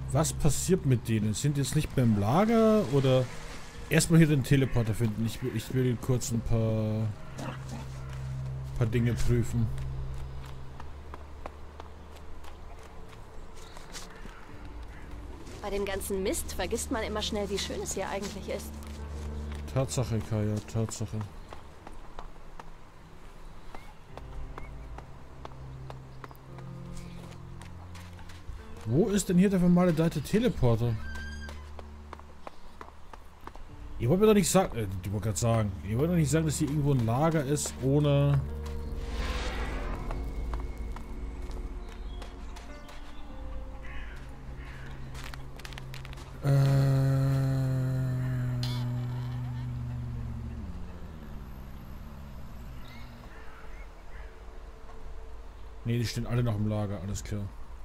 Was passiert mit denen? Sind die jetzt nicht mehr im Lager oder erstmal hier den Teleporter finden? Ich will kurz ein paar Dinge prüfen. Bei dem ganzen Mist vergisst man immer schnell, wie schön es hier eigentlich ist. Tatsache, Kaya, Tatsache. Wo ist denn hier der vermaledeite Teleporter? Ihr wollt mir doch nicht sagen, ich wollte gerade sagen, ihr wollt doch nicht sagen, dass hier irgendwo ein Lager ist, ohne... Ne, die stehen alle noch im Lager, alles klar.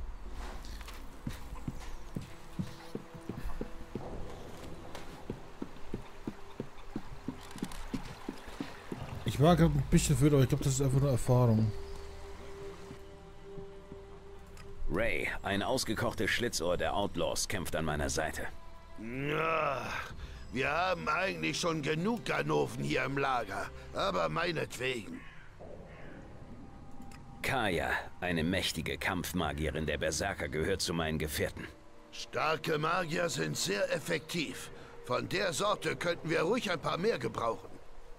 Ich war gerade ein bisschen verwirrt, aber ich glaube, das ist einfach nur Erfahrung. Ray, ein ausgekochtes Schlitzohr der Outlaws, kämpft an meiner Seite. Ja, wir haben eigentlich schon genug Ganoven hier im Lager, aber meinetwegen. Kaya, eine mächtige Kampfmagierin der Berserker, gehört zu meinen Gefährten. Starke Magier sind sehr effektiv. Von der Sorte könnten wir ruhig ein paar mehr gebrauchen.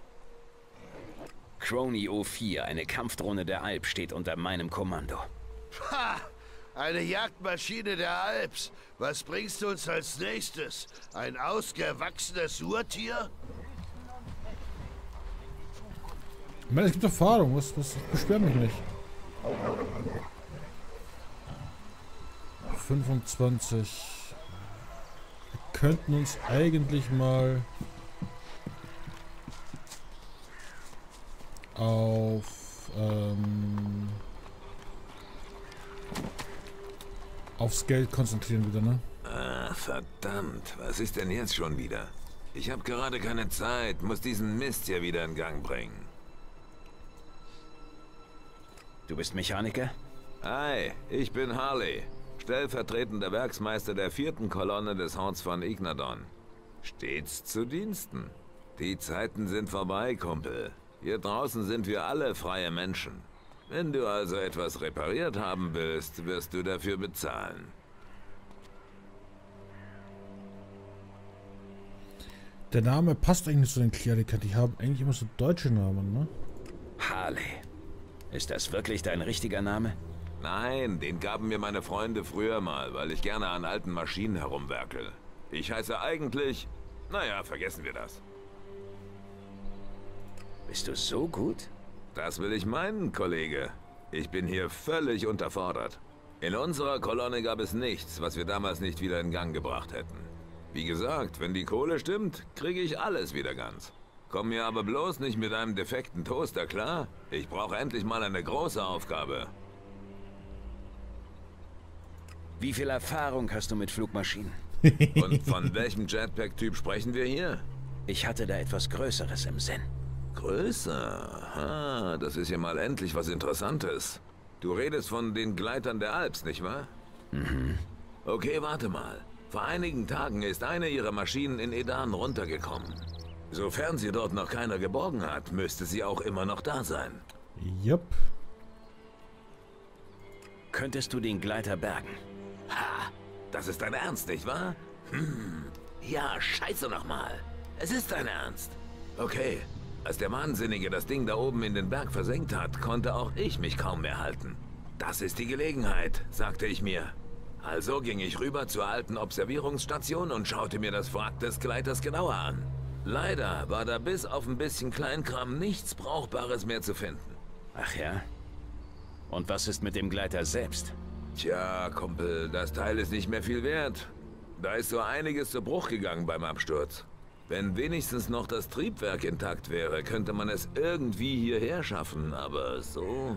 Crony O4, eine Kampfdrohne der Alp, steht unter meinem Kommando. Ha! Eine Jagdmaschine der Alps. Was bringst du uns als nächstes? Ein ausgewachsenes Urtier? Ich meine, es gibt Erfahrung, was beschwer mich nicht. 25. Wir könnten uns eigentlich mal aufs Geld konzentrieren wieder, ne? Ah, verdammt. Was ist denn jetzt schon wieder? Ich habe gerade keine Zeit, muss diesen Mist hier wieder in Gang bringen. Du bist Mechaniker? Hi, ich bin Harley, stellvertretender Werksmeister der 4. Kolonne des Horts von Ignadon. Stets zu Diensten. Die Zeiten sind vorbei, Kumpel. Hier draußen sind wir alle freie Menschen. Wenn du also etwas repariert haben willst, wirst du dafür bezahlen. Der Name passt eigentlich zu den Klerikern. Die haben eigentlich immer so deutsche Namen, ne? Harley. Ist das wirklich dein richtiger Name? Nein, den gaben mir meine Freunde früher mal, weil ich gerne an alten Maschinen herumwerkel. Ich heiße eigentlich... Naja, vergessen wir das. Bist du so gut? Das will ich meinen, Kollege. Ich bin hier völlig unterfordert. In unserer Kolonne gab es nichts, was wir damals nicht wieder in Gang gebracht hätten. Wie gesagt, wenn die Kohle stimmt, kriege ich alles wieder ganz. Komm mir aber bloß nicht mit einem defekten Toaster, klar? Ich brauche endlich mal eine große Aufgabe. Wie viel Erfahrung hast du mit Flugmaschinen? Und von welchem Jetpack-Typ sprechen wir hier? Ich hatte da etwas Größeres im Sinn. Größer? Ah, das ist ja mal endlich was Interessantes. Du redest von den Gleitern der Alps, nicht wahr? Mhm. Okay, warte mal. Vor einigen Tagen ist eine ihrer Maschinen in Edan runtergekommen. Sofern sie dort noch keiner geborgen hat, müsste sie auch immer noch da sein. Jupp. Könntest du den Gleiter bergen? Ha! Das ist dein Ernst, nicht wahr? Ja, scheiße nochmal. Es ist dein Ernst. Okay. Als der Wahnsinnige das Ding da oben in den Berg versenkt hat, konnte auch ich mich kaum mehr halten. Das ist die Gelegenheit, sagte ich mir. Also ging ich rüber zur alten Observierungsstation und schaute mir das Wrack des Gleiters genauer an. Leider war da bis auf ein bisschen Kleinkram nichts Brauchbares mehr zu finden. Ach ja? Und was ist mit dem Gleiter selbst? Tja, Kumpel, das Teil ist nicht mehr viel wert. Da ist so einiges zu Bruch gegangen beim Absturz. Wenn wenigstens noch das Triebwerk intakt wäre, könnte man es irgendwie hierher schaffen, aber so...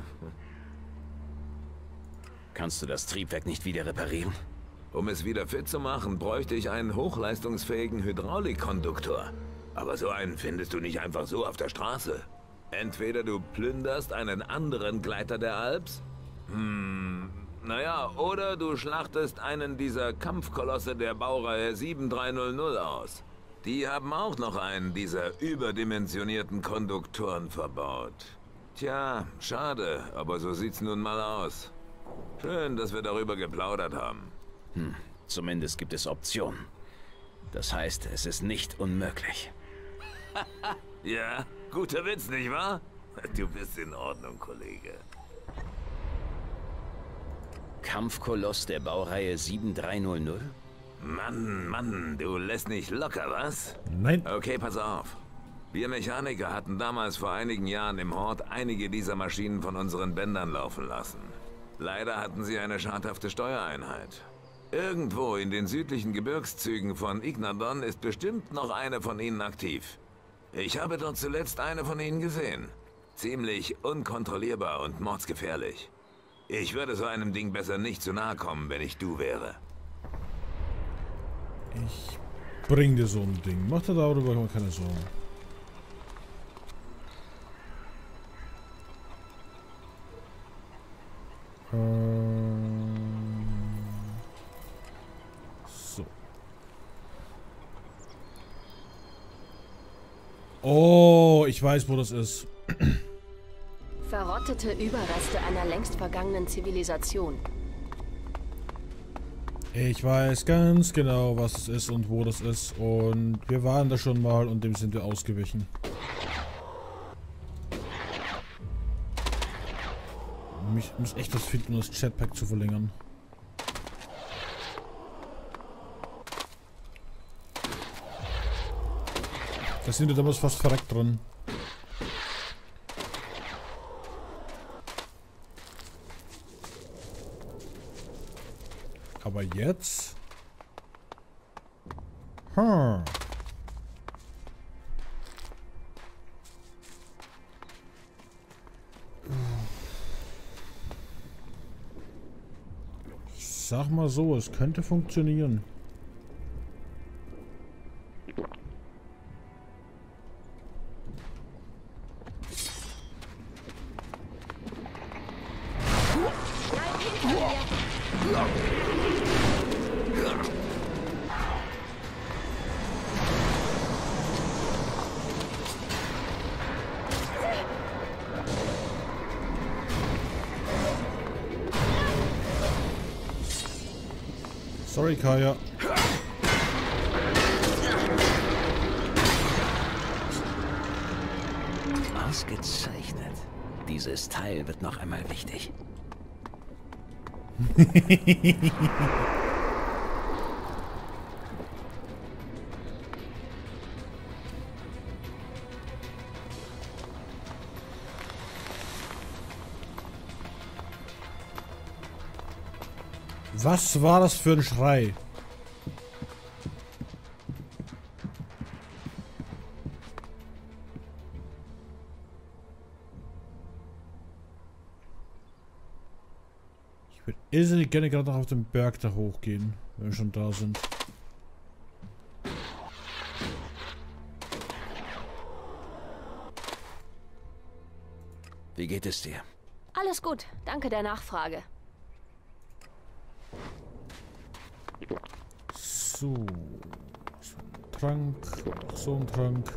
Kannst du das Triebwerk nicht wieder reparieren? Um es wieder fit zu machen, bräuchte ich einen hochleistungsfähigen Hydraulikkonduktor. Aber so einen findest du nicht einfach so auf der Straße. Entweder du plünderst einen anderen Gleiter der Alps, Naja, oder du schlachtest einen dieser Kampfkolosse der Baureihe 7300 aus. Die haben auch noch einen dieser überdimensionierten Konduktoren verbaut. Tja, schade, aber so sieht's nun mal aus. Schön, dass wir darüber geplaudert haben. Zumindest gibt es Optionen. Das heißt, es ist nicht unmöglich. Ja, guter Witz, nicht wahr? Du bist in Ordnung, Kollege. Kampfkoloss der Baureihe 7300? Mann, du lässt nicht locker, was? Nein. Okay, pass auf. Wir Mechaniker hatten damals vor einigen Jahren im Hort einige dieser Maschinen von unseren Bändern laufen lassen. Leider hatten sie eine schadhafte Steuereinheit. Irgendwo in den südlichen Gebirgszügen von Ignadon ist bestimmt noch eine von ihnen aktiv. Ich habe dort zuletzt eine von ihnen gesehen. Ziemlich unkontrollierbar und mordsgefährlich. Ich würde so einem Ding besser nicht zu nahe kommen, wenn ich du wäre. Ich bring dir so ein Ding. Mach dir darüber keine Sorgen. So. Oh, ich weiß, wo das ist. Verrottete Überreste einer längst vergangenen Zivilisation. Ich weiß ganz genau, was es ist und wo das ist. Und wir waren da schon mal und dem sind wir ausgewichen. Ich muss echt was finden, um das Jetpack zu verlängern. Da sind wir damals fast verreckt dran. Aber jetzt? Sag mal so, es könnte funktionieren. Sorry, Kaya. Ausgezeichnet. Dieses Teil wird noch einmal wichtig. Was war das für ein Schrei? Ich würde irrsinnig gerne gerade noch auf den Berg da hochgehen, wenn wir schon da sind. Wie geht es dir? Alles gut, danke der Nachfrage. So. So ein Trank. So ein Trank.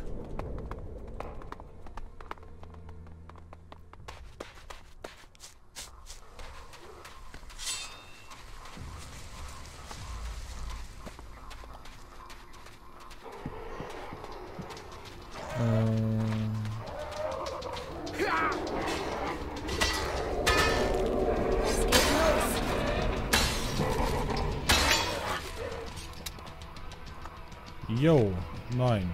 Jo, nein.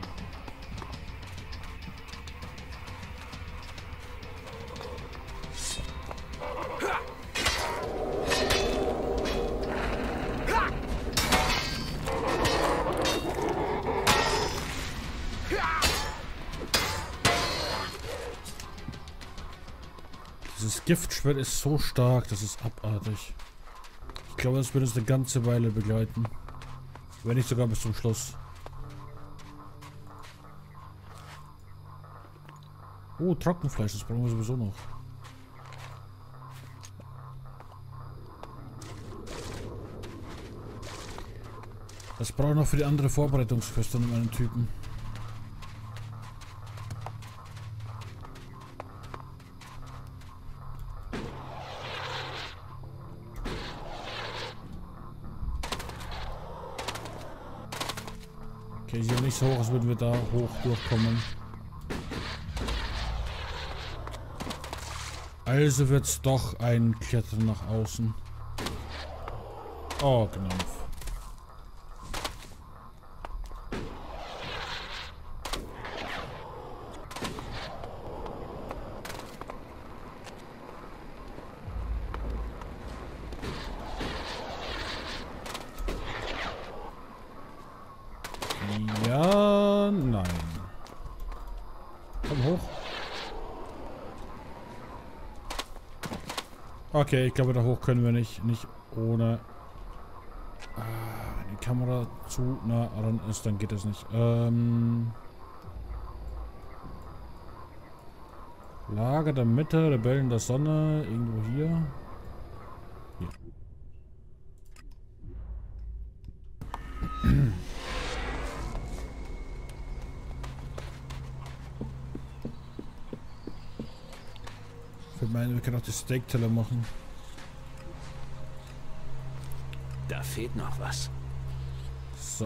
Dieses Giftschwert ist so stark, das ist abartig. Ich glaube, das wird uns eine ganze Weile begleiten. Wenn nicht sogar bis zum Schluss. Oh, Trockenfleisch, das brauchen wir sowieso noch. Das brauche ich noch für die andere Vorbereitungsquest an meinen Typen. Okay, ist ja nicht so hoch, als würden wir da hoch durchkommen. Also wird es doch ein Klettern nach außen. Oh, genau. Ja, nein. Komm hoch. Okay, ich glaube, da hoch können wir nicht ohne... wenn die Kamera zu nah ran ist, dann geht das nicht. Lager der Mitte, Rebellen der Sonne, irgendwo hier. Hier. Ich meine, wir können auch die Steak-Teller machen. Da fehlt noch was. So.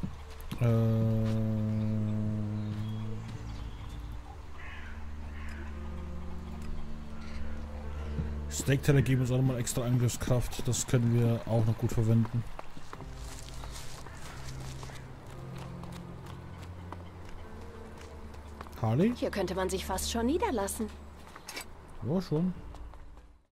Steak-Teller geben uns auch nochmal extra Angriffskraft. Das können wir auch noch gut verwenden. Harley? Hier könnte man sich fast schon niederlassen. Ja, schon.